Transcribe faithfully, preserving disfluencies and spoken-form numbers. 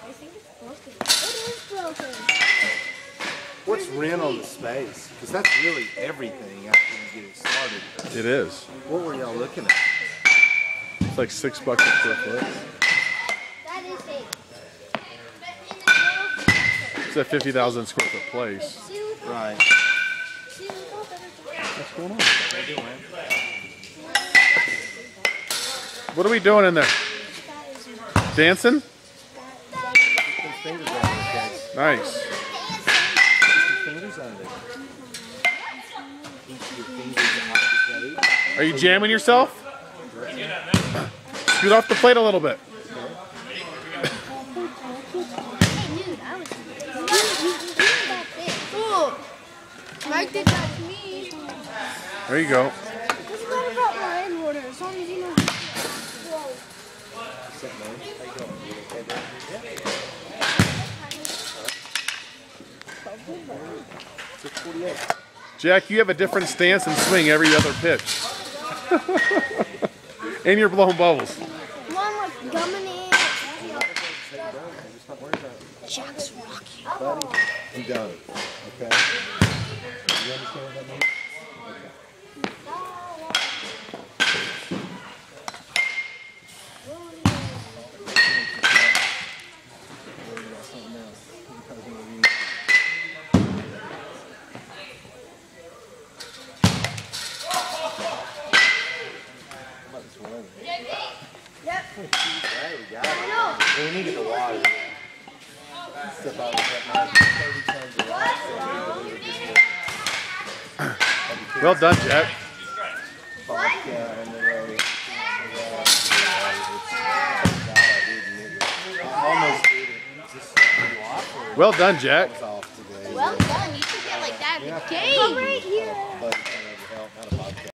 think it's broken. It is broken. What's rent on the space? Because that's really everything after you get it started. It is. What were y'all looking at? It's like six bucks a square foot. That is it. It's a fifty thousand square foot place. Right. What's going on? What are we doing in there? Dancing? Nice. Fingers under. Are you jamming yourself? Scoot off the plate a little bit. Mike did that to me. There you go. This is not about my head water, as long as you know. Jack, you have a different stance and swing every other pitch. And you're blowing bubbles. One with gum in it. Jack's rocking. I'm done. Okay? You understand what that means? Yep. There we go. We need to get the water. Step out of that thirty tons of water. Well done, Jack. Vodka on the road. Almost did it. Just Well done, Jack. off today. Well done. You should get like that in the game. Come right here. But